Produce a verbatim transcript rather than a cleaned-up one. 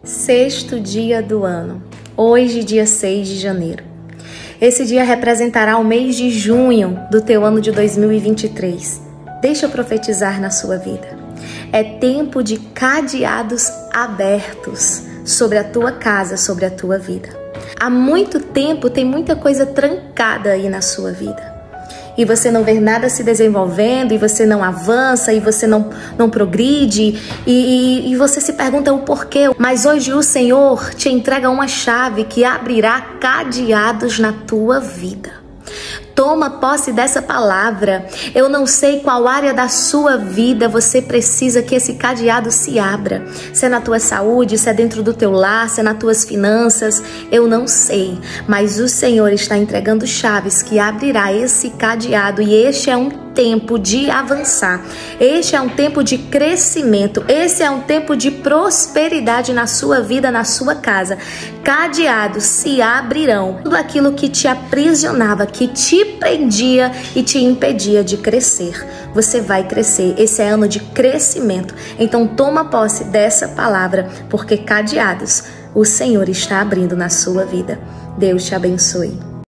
Sexto dia do ano, hoje dia seis de janeiro. Esse dia representará o mês de junho do teu ano de dois mil e vinte e três. Deixa eu profetizar na sua vida. É tempo de cadeados abertos sobre a tua casa, sobre a tua vida. Há muito tempo tem muita coisa trancada aí na sua vida. E você não vê nada se desenvolvendo, e você não avança, e você não, não progride, e, e, e você se pergunta o porquê. Mas hoje o Senhor te entrega uma chave que abrirá cadeados na tua vida. Toma posse dessa palavra. Eu não sei qual área da sua vida você precisa que esse cadeado se abra. Se é na tua saúde, se é dentro do teu lar, se é nas tuas finanças, eu não sei. Mas o Senhor está entregando chaves que abrirá esse cadeado, e este é um tempo de avançar. Este é um tempo de crescimento. Esse é um tempo de prosperidade na sua vida, na sua casa. Cadeados se abrirão. Tudo aquilo que te aprisionava, que te prendia e te impedia de crescer. Você vai crescer. Esse é ano de crescimento. Então toma posse dessa palavra, porque cadeados o Senhor está abrindo na sua vida. Deus te abençoe.